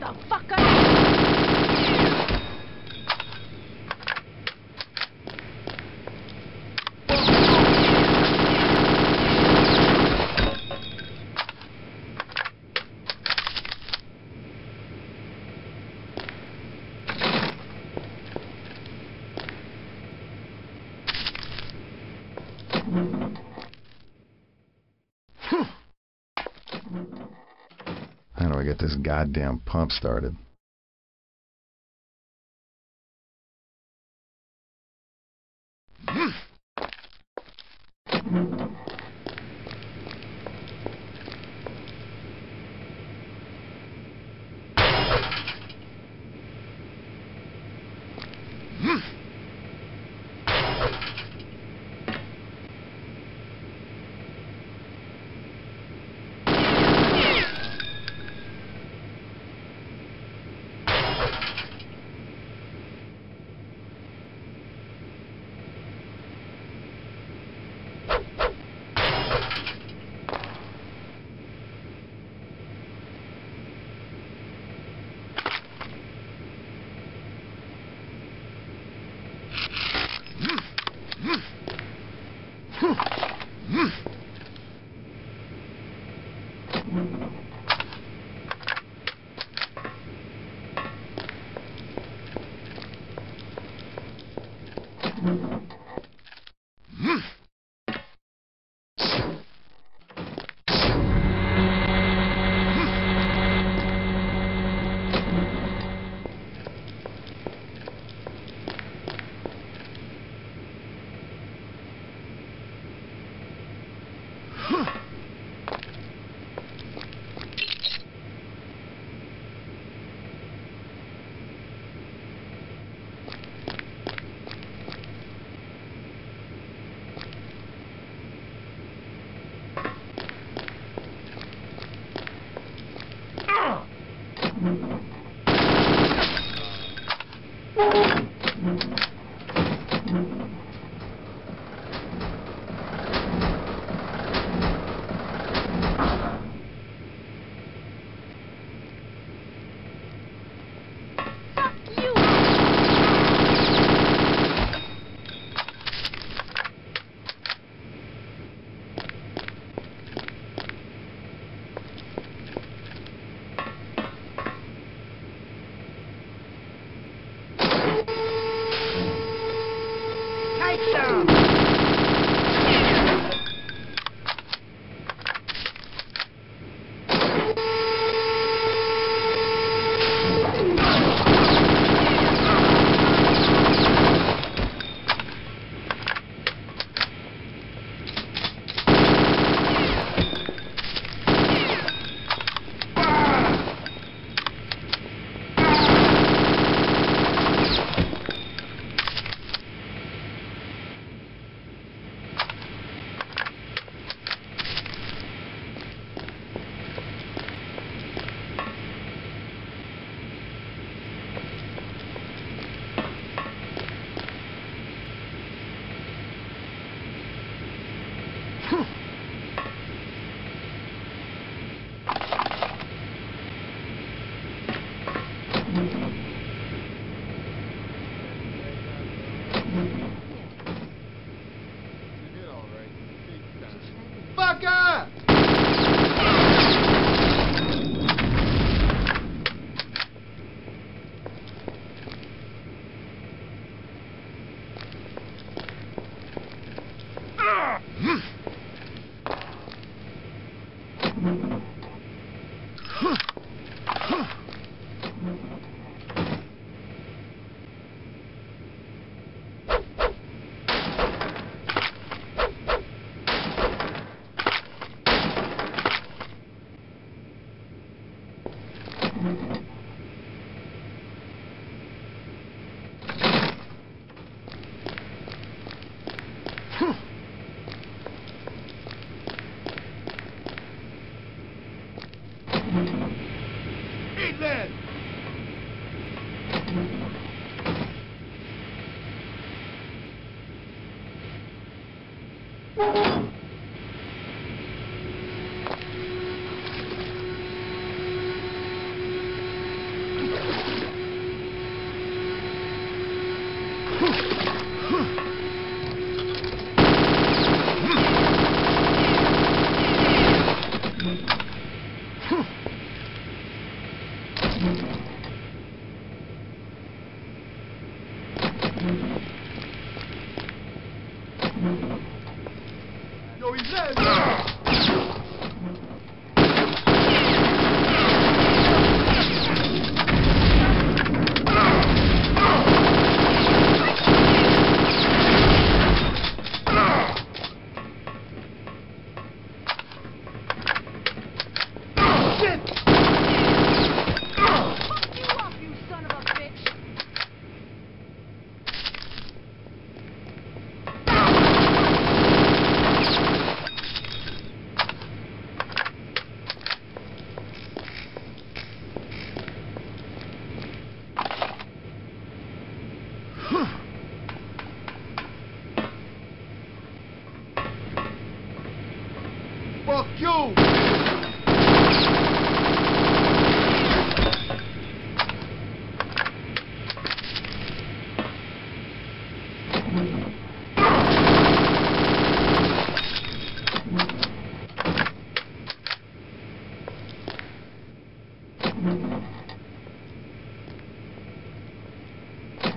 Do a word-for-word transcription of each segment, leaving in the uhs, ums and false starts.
Motherfucker! How do I get this goddamn pump started?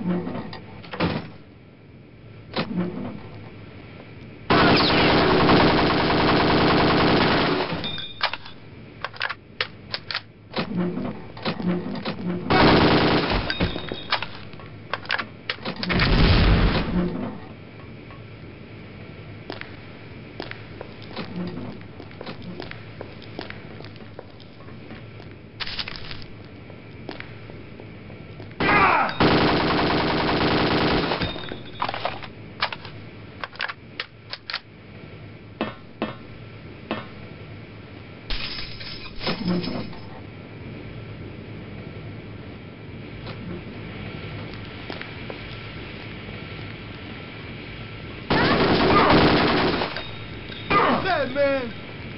Man!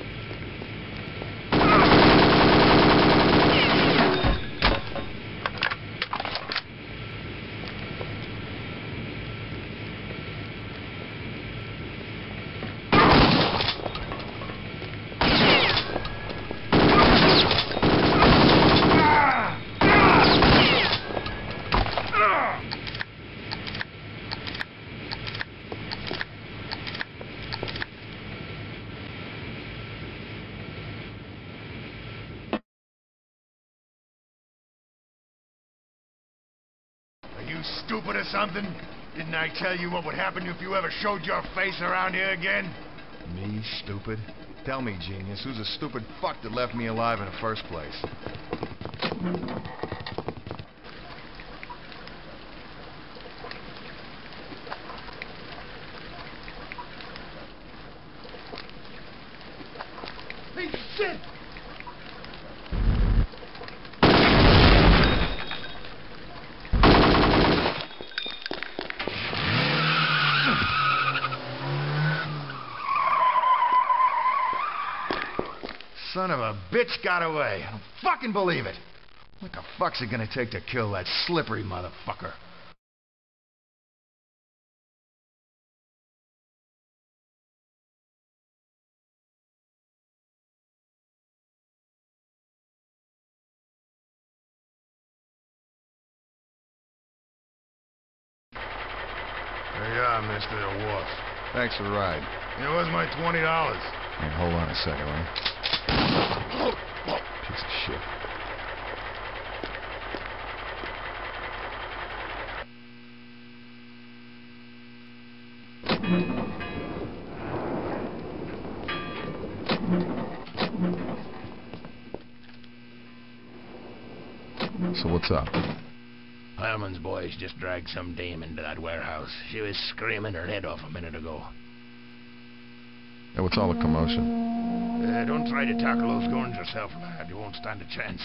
Stupid or something? Didn't I tell you what would happen if you ever showed your face around here again? Me, stupid? Tell me, genius, who's a stupid fuck that left me alive in the first place? Hey, shit! Son of a bitch got away. I don't fucking believe it. What the fuck's it gonna take to kill that slippery motherfucker? There you are, mister. The wolf. Thanks for the ride. It was my twenty dollars. Hey, hold on a second, will you? Piece of shit. So what's up? Herman's boys just dragged some dame into that warehouse. She was screaming her head off a minute ago. Hey, what's all the commotion? Uh, don't try to tackle those guns yourself, lad. You won't stand a chance.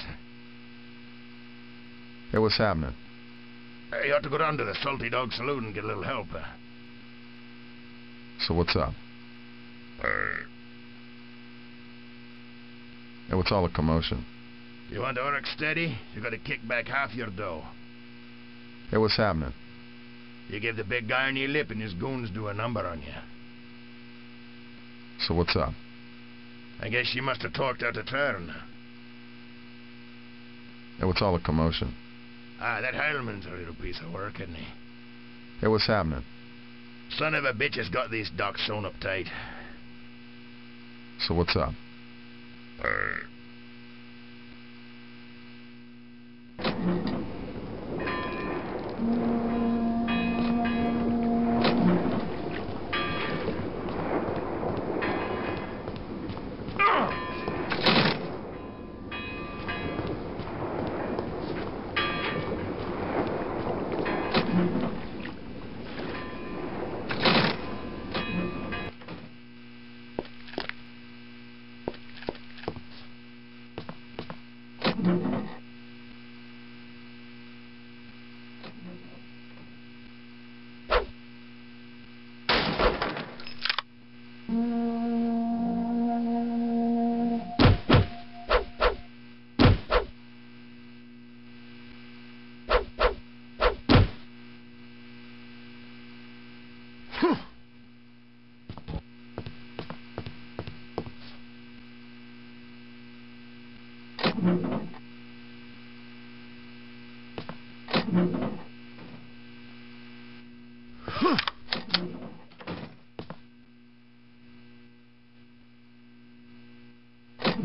Hey, what's happening? Uh, you ought to go down to the Salty Dog Saloon and get a little help. Uh. So what's up? Uh, Hey, what's all the commotion? you want to work steady? You got to kick back half your dough. Hey, what's happening? You give the big guy on your lip and his goons do a number on you. So what's up? I guess you must have talked out of turn. Hey, what's all the commotion? Ah, that Heilman's a little piece of work, isn't he? Hey, what's happening? Son of a bitch has got these docks sewn up tight. So what's up? Uh,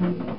Louie.